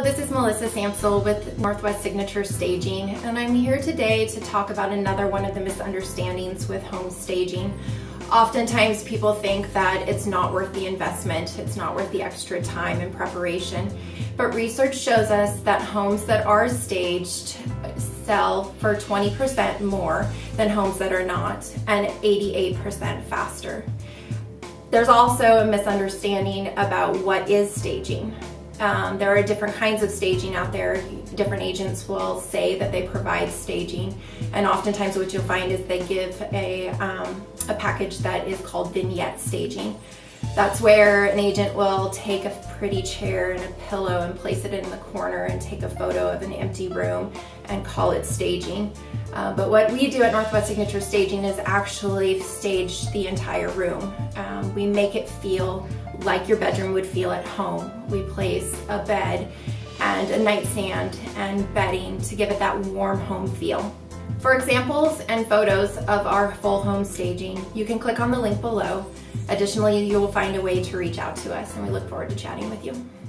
this is Melissa Samsel with Northwest Signature Staging, and I'm here today to talk about another one of the misunderstandings with home staging. Oftentimes people think that it's not worth the investment, it's not worth the extra time and preparation, but research shows us that homes that are staged sell for 20% more than homes that are not, and 88% faster. There's also a misunderstanding about what is staging. There are different kinds of staging out there. Different agents will say that they provide staging, and oftentimes what you'll find is they give a package that is called vignette staging. That's where an agent will take a pretty chair and a pillow and place it in the corner and take a photo of an empty room and call it staging. But what we do at Northwest Signature Staging is actually stage the entire room. We make it feel like your bedroom would feel at home. We place a bed and a nightstand and bedding to give it that warm home feel. For examples and photos of our full home staging, you can click on the link below. Additionally, you will find a way to reach out to us, and we look forward to chatting with you.